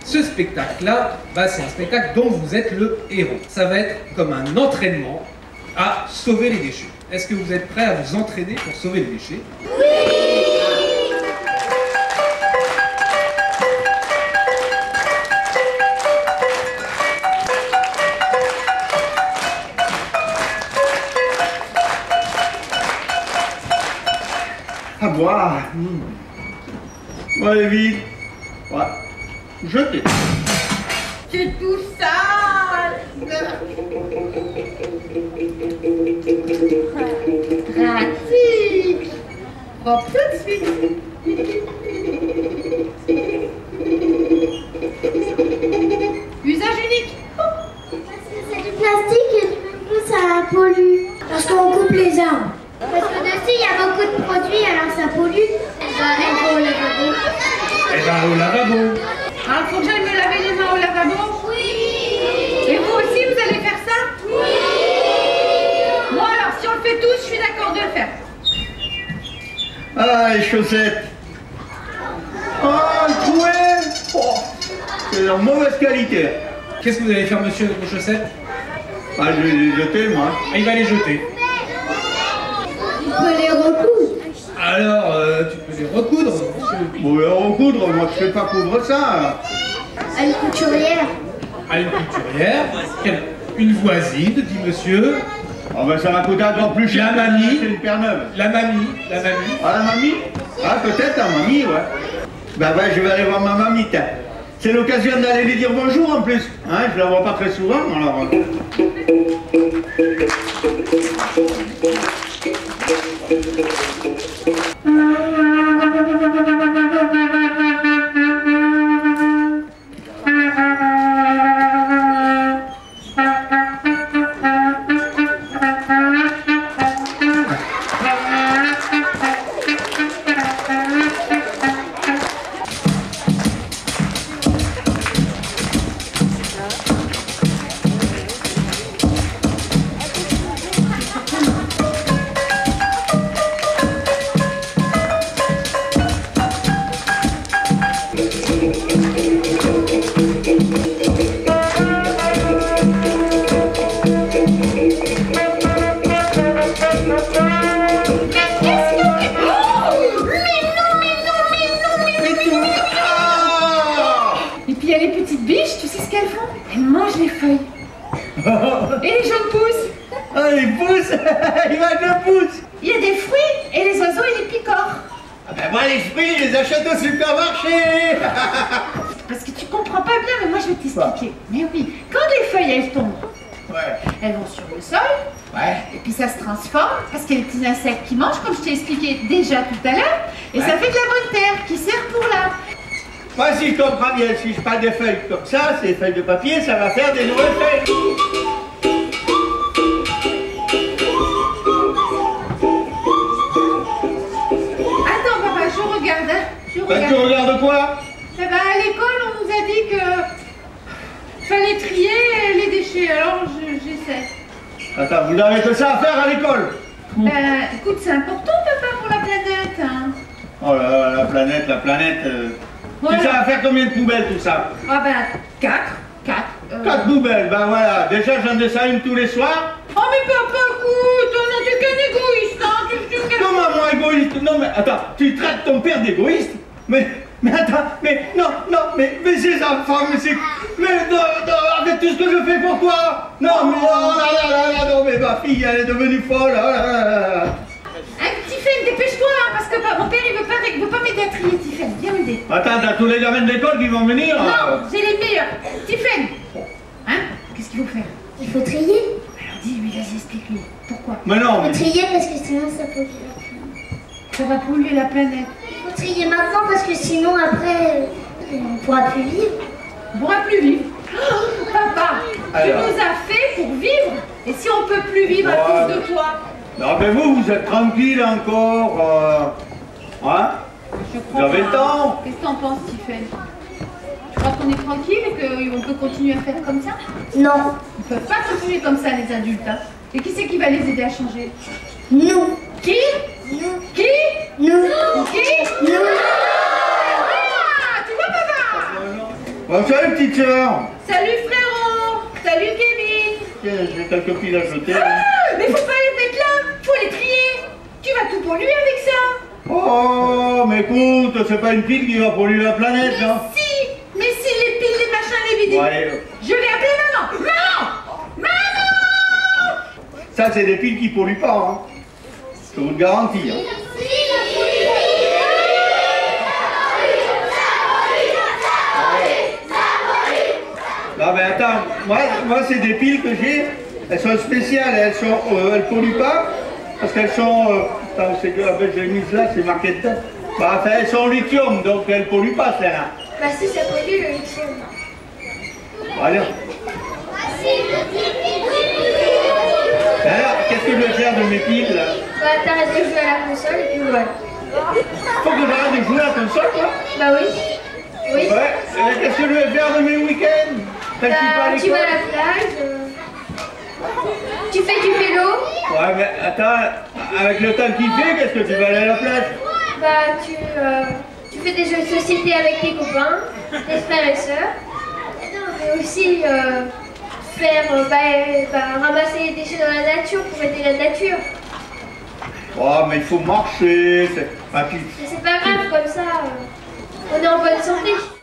Ce spectacle-là, c'est un spectacle dont vous êtes le héros. Ça va être comme un entraînement à sauver les déchets. Est-ce que vous êtes prêts à vous entraîner pour sauver les déchets? À boire. Allez vite. Ouais. Jetez. C'est tout sale. Pratique. Propre tout de suite. Usage unique. Parce que c'est du plastique et du coup ça pollue. Parce qu'on coupe les arbres. Parce que dessus il y a beaucoup de produits alors ça pollue. Elle va au lavabo. Elle va au lavabo. Ah, faut que j'aille me laver les mains au lavabo? Oui. Et vous aussi, vous allez faire ça? Oui. Bon alors, si on le fait tous, je suis d'accord de le faire. Ah, les chaussettes. Ah, le trouet. Oh, c'est de mauvaise qualité. Qu'est-ce que vous allez faire, monsieur, avec vos chaussettes? Ah, je vais les jeter, moi. Ah, il va les jeter. On peut les recoudre. Alors, tu peux les recoudre, monsieur. Bon, recoudre, moi je ne sais pas coudre ça. À une couturière. À une couturière. Une voisine, dit monsieur. Ah ben ça va coûter encore plus cher. La mamie. C'est une paire neuve. La mamie. La mamie. Ah, la mamie? Ah, peut-être la mamie, ouais. Ben ouais, je vais aller voir ma mamie. C'est l'occasion d'aller lui dire bonjour en plus. Hein, je la vois pas très souvent, alors. Et les gens poussent. Ah, il pousse. Il va de pousse. Il y a des fruits et les oiseaux et les picorent. Ah ben moi les fruits, je les achète au supermarché. Parce que tu comprends pas bien, mais moi je vais t'expliquer. Mais oui, quand les feuilles elles tombent, Ouais. elles vont sur le sol, Ouais. et puis ça se transforme, parce qu'il y a des petits insectes qui mangent, comme je t'ai expliqué déjà tout à l'heure, et ça fait de la bonne terre qui sert pour l'arbre. Moi si je comprends bien, si je prends des feuilles comme ça, c'est des feuilles de papier, ça va faire des nouvelles feuilles. Attends papa, je regarde, hein. Je Ben, regarde. tu regardes quoi? Eh ben, à l'école, on nous a dit que fallait trier les déchets, alors j'essaie. Attends, vous n'avez que ça à faire à l'école? Ben, écoute, c'est important, papa, pour la planète. Hein. Oh là là, la planète, la planète. Voilà. Ça va faire combien de poubelles tout ça? Ah ben, 4. 4 poubelles, ben voilà. Déjà j'en descends une tous les soirs. Oh mais papa, écoute, non, t'es qu'un égoïste, hein. Comment moi égoïste? Non mais attends, tu traites ton père d'égoïste? Mais attends, mais non, mais ces enfants, mais c'est... Mais non, avec tout ce que je fais pour toi. Non mais oh là là là là, non mais ma fille elle est devenue folle, oh là là là. Hein, Tiffaine, dépêche-toi, hein, parce que mon père il veut pas m'aider à trier, Tiffaine, viens m'aider. Attends, t'as tous les gamins de l'école qui vont venir? Non, c'est les meilleurs. Tiffaine, hein, qu'est-ce qu'il faut faire? Il faut trier. Alors dis-lui, vas-y, explique-lui. Pourquoi? Mais non, Il mais... faut trier parce que sinon ça pollue la planète. Ça va polluer la planète. Il faut trier maintenant parce que sinon après on ne pourra plus vivre. On pourra plus vivre. Oh, papa, Alors. tu nous as fait pour vivre. Et si on peut plus vivre à cause de toi? Non mais vous êtes tranquille encore, hein? Je Vous avez le temps. Qu'est-ce que t'en penses, Tiffaine? Tu crois qu'on est tranquille et qu'on peut continuer à faire comme ça? Non. Ils ne peuvent pas continuer comme ça, les adultes. Hein. Et qui c'est qui va les aider à changer? Nous. Qui? Nous. Qui? Nous. Qui? Nous. Ah, tu vois, papa? Bon, salut petite sœur. Salut frérot. Salut Kevin. Tiens, j'ai quelques piles à jeter. Mais faut pas les mettre là, faut les trier. Tu vas tout polluer avec ça. Oh, mais écoute, c'est pas une pile qui va polluer la planète, non? Mais si les piles, les machins, les vider. Ouais. Je vais appeler maman. Maman. Ça, c'est des piles qui polluent pas, hein. Je vous le garantis. Hein. Non mais attends, moi c'est des piles que j'ai, elles sont spéciales, elles polluent pas, parce qu'elles sont, attends, c'est que j'ai mis là, c'est marqué dedans. Bah, enfin, elles sont au lithium, donc elles polluent pas celles-là. Bah si, ça pollue le lithium. Voilà. Alors, qu'est-ce que je vais faire de mes piles là? Bah t'arrêtes de jouer à la console et puis voilà. Faut que j'arrête de jouer à la console, quoi? Bah oui. Oui. Ouais, qu'est-ce que je vais faire de mes week-ends? Bah, tu vas à la plage, tu fais du vélo. Ouais, mais attends, avec le temps qu'il fait, qu'est-ce que tu vas aller à la plage? Bah tu fais des jeux de société avec tes copains, tes frères et sœurs. Mais aussi ramasser les déchets dans la nature pour aider la nature. Oh, mais il faut marcher, Mais c'est pas grave, comme ça, on est en bonne santé.